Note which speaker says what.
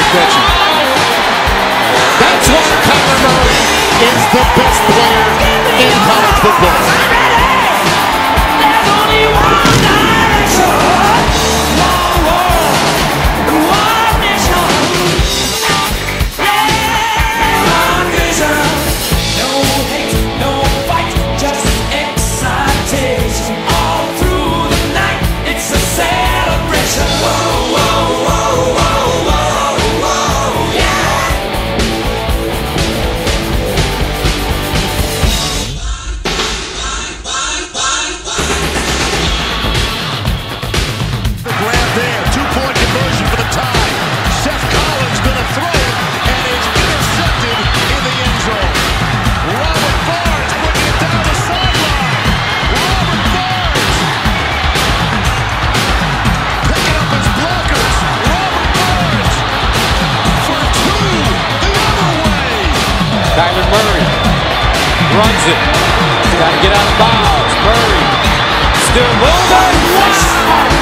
Speaker 1: pitching. That's why Kyler Murray is the best player in college football.
Speaker 2: There's only one direction, one world, one nation. Yeah, one vision. No hate, no fight, just excitation. All through the night, it's a celebration. Whoa, whoa, whoa, whoa, whoa, whoa, yeah.
Speaker 1: Grab there, two-point conversion for the tie. Seth Collins gonna throw it, and it's intercepted in the end zone. Robert Barnes bringing it down the sideline. Robert Barnes picking up his blockers. Robert Barnes for two the other way.
Speaker 3: Kyler Murray runs it. He's got to get out of bounds. Murray still moving. Wow!